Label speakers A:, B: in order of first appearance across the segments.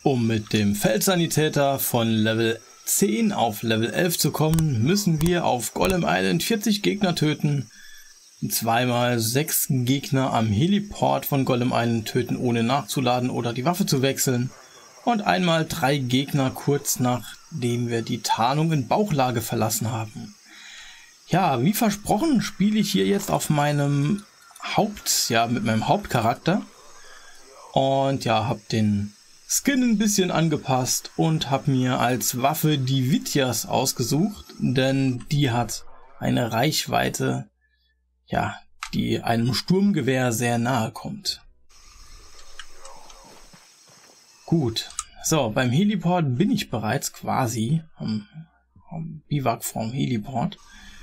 A: Um mit dem Feldsanitäter von Level 10 auf Level 11 zu kommen, müssen wir auf Golem Island 40 Gegner töten, zweimal 6 Gegner am Heliport von Golem Island töten, ohne nachzuladen oder die Waffe zu wechseln, und einmal 3 Gegner kurz nachdem wir die Tarnung in Bauchlage verlassen haben. Ja, wie versprochen spiele ich hier jetzt auf meinem mit meinem Hauptcharakter und ja, habe den Skin ein bisschen angepasst und habe mir als Waffe die Vityas ausgesucht, denn die hat eine Reichweite, ja, die einem Sturmgewehr sehr nahe kommt. Gut, so, beim Heliport bin ich bereits quasi am Biwak vom Heliport.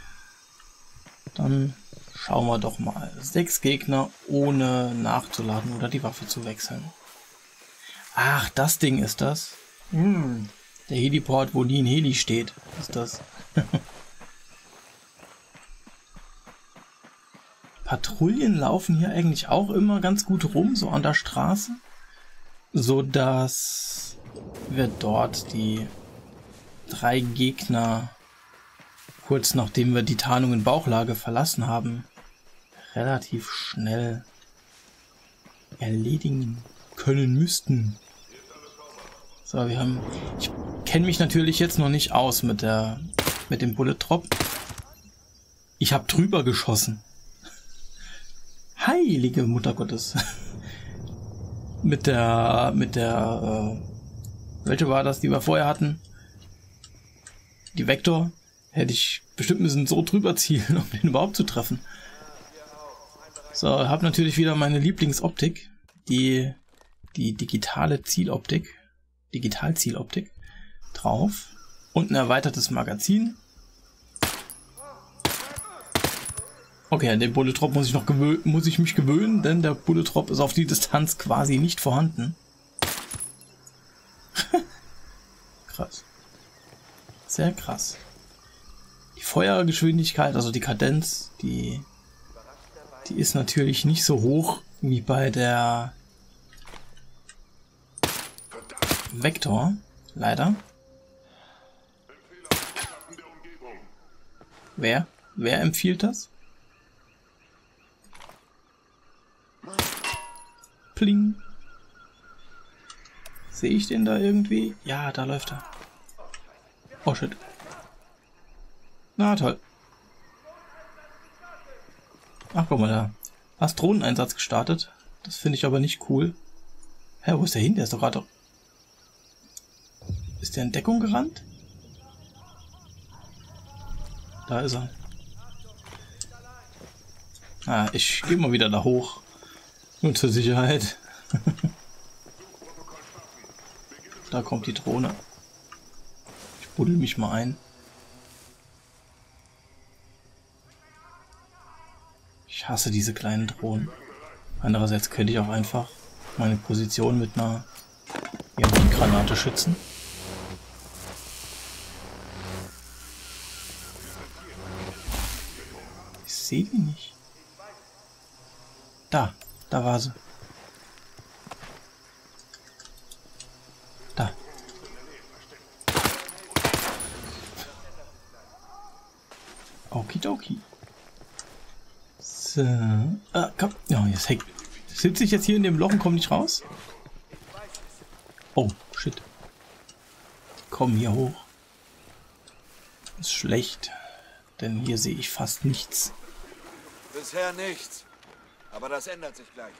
A: Dann schauen wir doch mal. 6 Gegner ohne nachzuladen oder die Waffe zu wechseln. Ach, das Ding ist das. Der Heliport, wo nie ein Heli steht, ist das. Patrouillen laufen hier eigentlich auch immer ganz gut rum, so an der Straße, so dass wir dort die 3 Gegner, kurz nachdem wir die Tarnung in Bauchlage verlassen haben, relativ schnell erledigen können müssten. So, ich kenne mich natürlich jetzt noch nicht aus mit dem Bullet Drop. Ich habe drüber geschossen. Heilige Mutter Gottes. Welche war das, die wir vorher hatten? Die Vektor. Hätte ich bestimmt müssen so drüber zielen, um den überhaupt zu treffen. So, habe natürlich wieder meine Lieblingsoptik. Die digitale Zieloptik. Digitalzieloptik. Drauf. Und ein erweitertes Magazin. Okay, an den Bullet Drop muss ich mich gewöhnen, denn der Bullet Drop ist auf die Distanz quasi nicht vorhanden. Krass. Sehr krass. Die Feuergeschwindigkeit, also die Kadenz, die ist natürlich nicht so hoch wie bei der Vektor, leider. Wer empfiehlt das? Pling. Sehe ich den da irgendwie? Ja, da läuft er. Oh shit. Na toll. Ach, guck mal da. Hast Drohneneinsatz gestartet. Das finde ich aber nicht cool. Hä, wo ist der hin? Der ist doch gerade... Ist der in Deckung gerannt? Da ist er. Ah, ich gehe mal wieder da hoch. Nur zur Sicherheit. Da kommt die Drohne. Ich buddel mich mal ein. Ich hasse diese kleinen Drohnen. Andererseits könnte ich auch einfach meine Position mit einer Granate schützen. Ich sehe die nicht. Da war sie. Da. Okidoki. So. Komm. Ja, jetzt hängt. Sitze ich jetzt hier in dem Loch und komme nicht raus? Oh, shit. Komm hier hoch. Ist schlecht. Denn hier sehe ich fast nichts.
B: Bisher nichts. Aber das ändert sich gleich.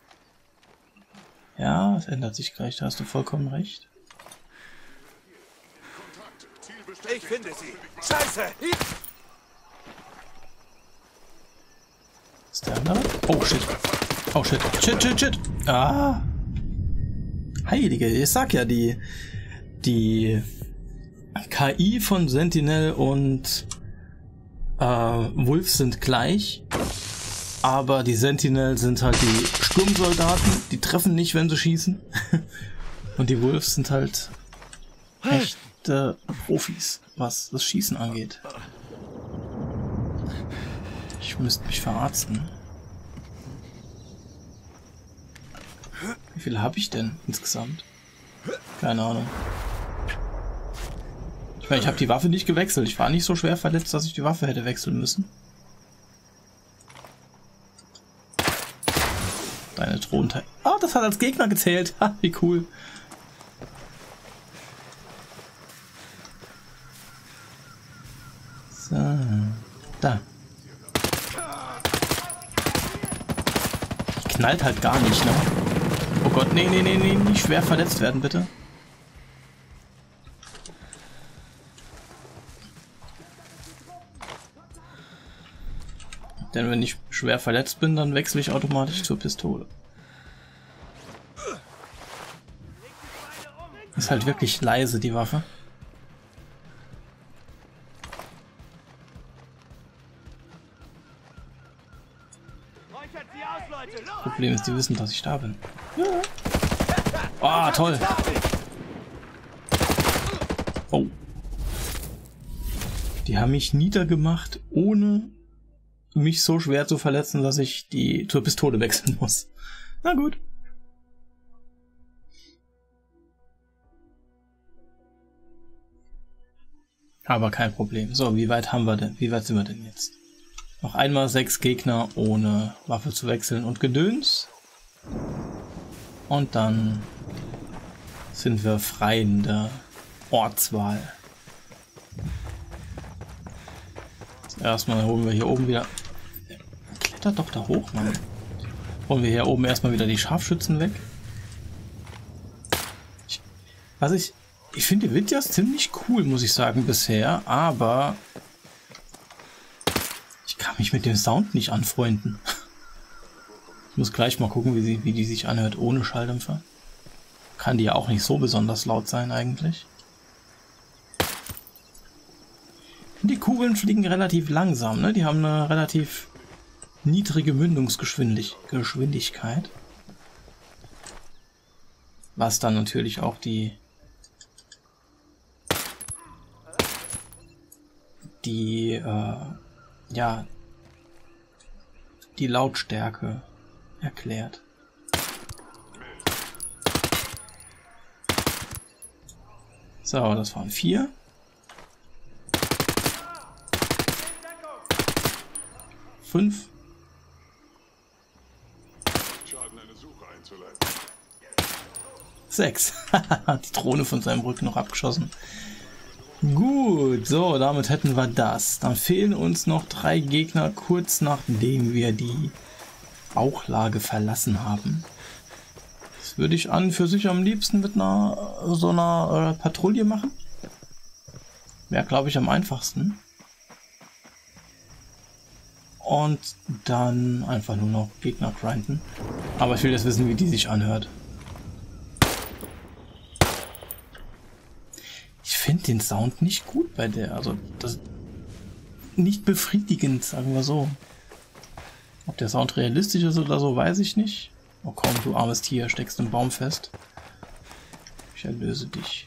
A: Ja, es ändert sich gleich. Da hast du vollkommen recht.
B: Ich finde sie. Scheiße!
A: Ist der andere? Oh shit. Oh shit. Shit. Ah. Heilige, ich sag ja, die KI von Sentinel und Wolf sind gleich. Aber die Sentinel sind halt die Sturmsoldaten, die treffen nicht, wenn sie schießen. Und die Wolves sind halt echte Profis, was das Schießen angeht. Ich müsste mich verarzten. Wie viele habe ich denn insgesamt? Keine Ahnung. Ich meine, ich habe die Waffe nicht gewechselt. Ich war nicht so schwer verletzt, dass ich die Waffe hätte wechseln müssen. Deine Thronteil. Ah, das hat als Gegner gezählt. Ha, wie cool. So. Da. Knallt halt gar nicht, ne? Oh Gott, nee, nicht schwer verletzt werden, bitte. Denn wenn ich schwer verletzt bin, dann wechsle ich automatisch zur Pistole. Ist halt wirklich leise, die Waffe. Das Problem ist, die wissen, dass ich da bin. Ah, toll. Oh. Die haben mich niedergemacht, ohne mich so schwer zu verletzen, dass ich die zur Pistole wechseln muss. Na gut. Aber kein Problem. So, wie weit haben wir denn? Wie weit sind wir denn jetzt? Noch einmal 6 Gegner ohne Waffe zu wechseln und Gedöns. Und dann sind wir frei in der Ortswahl. Erstmal holen wir hier oben wieder... Klettert doch da hoch, Mann. Holen wir hier oben erstmal wieder die Scharfschützen weg. Ich finde die Vidyas ziemlich cool, muss ich sagen, bisher, aber ich kann mich mit dem Sound nicht anfreunden. Ich muss gleich mal gucken, wie die sich anhört ohne Schalldämpfer. Kann die ja auch nicht so besonders laut sein eigentlich. Die Kugeln fliegen relativ langsam, ne? Die haben eine relativ niedrige Mündungsgeschwindigkeit. Was dann natürlich auch die Lautstärke erklärt. So, das waren 4. 5. 6. Die Drohne von seinem Rücken noch abgeschossen. Gut, so, damit hätten wir das. Dann fehlen uns noch 3 Gegner, kurz nachdem wir die Bauchlage verlassen haben. Das würde ich an für sich am liebsten mit so einer Patrouille machen. Wäre, glaube ich, am einfachsten. Und dann einfach nur noch Gegner grinden. Aber ich will jetzt wissen, wie die sich anhört. Ich finde den Sound nicht gut bei der. Also, das nicht befriedigend, sagen wir so. Ob der Sound realistisch ist oder so, weiß ich nicht. Oh komm, du armes Tier, steckst im Baum fest. Ich erlöse dich.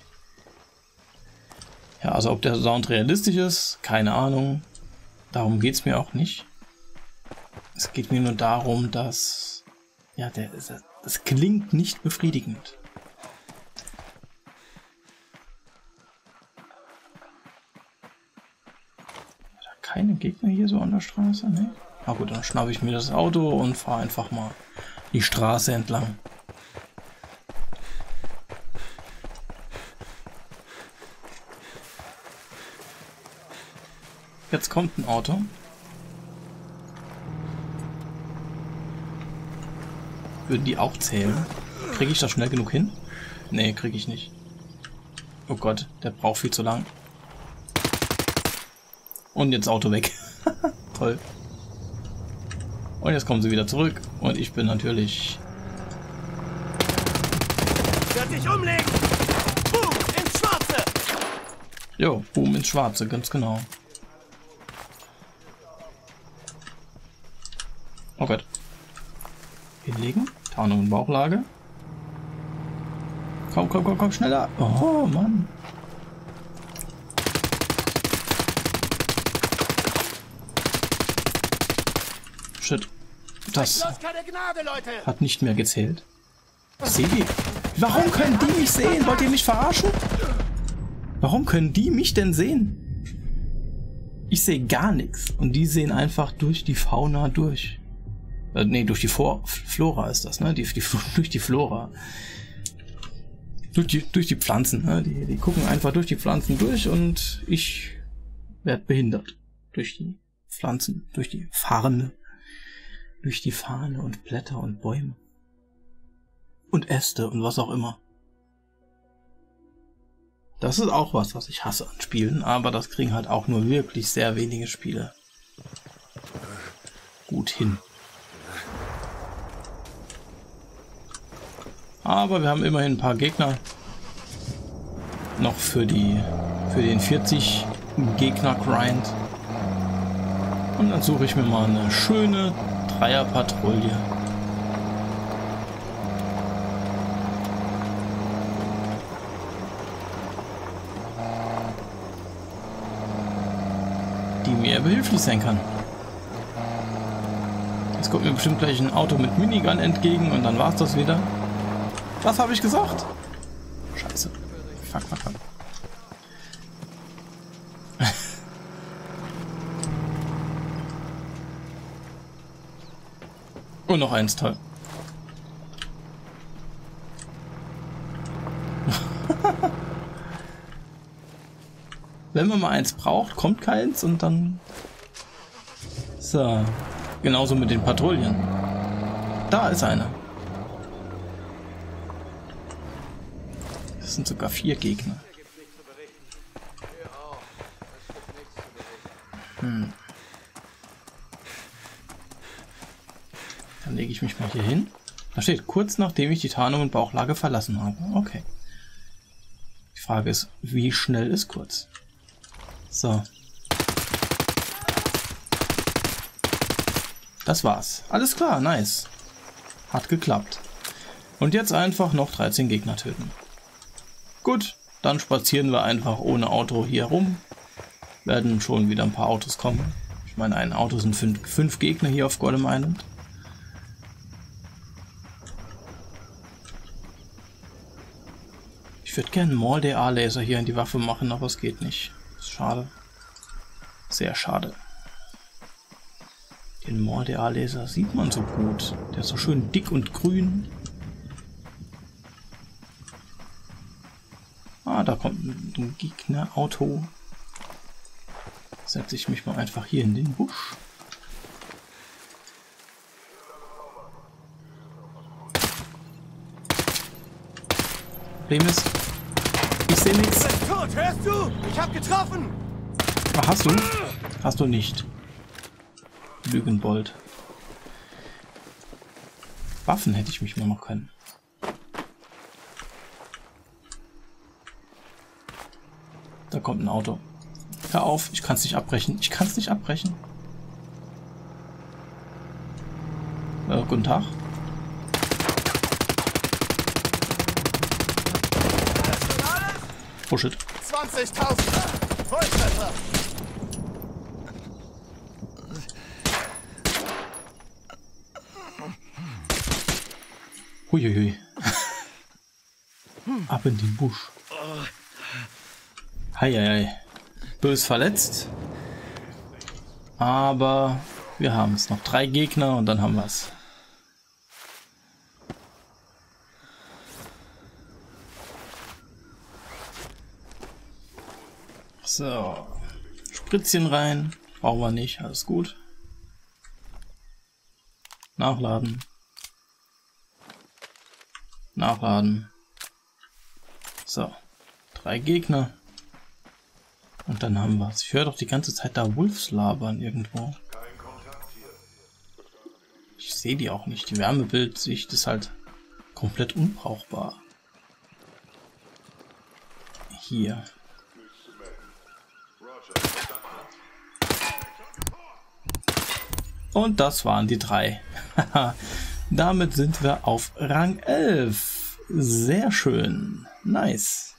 A: Ja, also ob der Sound realistisch ist, keine Ahnung. Darum geht es mir auch nicht. Es geht mir nur darum, dass... Ja, das klingt nicht befriedigend. Keine Gegner hier so an der Straße, ne? Na gut, dann schnappe ich mir das Auto und fahre einfach mal die Straße entlang. Jetzt kommt ein Auto. Würden die auch zählen? Kriege ich das schnell genug hin? Nee, kriege ich nicht. Oh Gott, der braucht viel zu lang. Und jetzt Auto weg. Toll. Und jetzt kommen sie wieder zurück. Und ich bin natürlich...
B: Wird dich umlegen! Boom! Ins Schwarze!
A: Jo, boom ins Schwarze, ganz genau. Oh Gott. Hinlegen. Tarnung und Bauchlage. Komm, komm, komm, komm, schneller. Oh, Mann. Shit. Das hat nicht mehr gezählt. Ich sehe die. Warum können die mich sehen? Wollt ihr mich verarschen? Warum können die mich denn sehen? Ich sehe gar nichts. Und die sehen einfach durch die Fauna durch. Nee, durch die Flora ist das, ne? Durch die Flora. Durch die Pflanzen, ne? Die gucken einfach durch die Pflanzen durch und ich werde behindert. Durch die Pflanzen, durch die Farne. Durch die Fahne und Blätter und Bäume. Und Äste und was auch immer. Das ist auch was ich hasse an Spielen, aber das kriegen halt auch nur wirklich sehr wenige Spiele gut hin. Aber wir haben immerhin ein paar Gegner noch für den 40 Gegner Grind. Und dann suche ich mir mal eine schöne Dreierpatrouille. Die mir behilflich sein kann. Jetzt kommt mir bestimmt gleich ein Auto mit Minigun entgegen und dann war's das wieder. Was habe ich gesagt? Scheiße. Fuck. Und noch eins, toll. Wenn man mal eins braucht, kommt keins und dann... So. Genauso mit den Patrouillen. Da ist einer. Das sind sogar 4 Gegner. Dann lege ich mich mal hier hin. Da steht, kurz nachdem ich die Tarnung und Bauchlage verlassen habe. Okay. Die Frage ist, wie schnell ist kurz? So. Das war's. Alles klar, nice. Hat geklappt. Und jetzt einfach noch 13 Gegner töten. Gut, dann spazieren wir einfach ohne Auto hier rum. Werden schon wieder ein paar Autos kommen. Ich meine, ein Auto sind 5 Gegner hier auf Golem Island. Ich würde gerne einen Mall-DA-Laser hier in die Waffe machen, aber es geht nicht. Ist schade. Sehr schade. Den Mall-DA-Laser sieht man so gut. Der ist so schön dick und grün. Ah, da kommt ein Gegnerauto. Setze ich mich mal einfach hier in den Busch. Problem ist, ich sehe nichts.
B: Hörst du? Ich hab getroffen!
A: Ach, hast du? Hast du nicht. Lügenbold. Waffen hätte ich mich mal noch können. Da kommt ein Auto. Hör auf, ich kann es nicht abbrechen. Ich kann es nicht abbrechen. Guten Tag. Oh shit.
B: 20.000! Volltreffer!
A: Huiuiui. Ab in den Busch. Heieiei. Bös verletzt. Aber wir haben es. Noch 3 Gegner und dann haben wir es. So. Spritzchen rein. Brauchen wir nicht. Alles gut. Nachladen. Nachladen. So. 3 Gegner. Und dann haben wir es. Ich höre doch die ganze Zeit da Wolves labern irgendwo. Ich sehe die auch nicht. Die Wärmebildsicht ist halt komplett unbrauchbar. Hier. Und das waren die 3. Damit sind wir auf Rang 11. Sehr schön. Nice.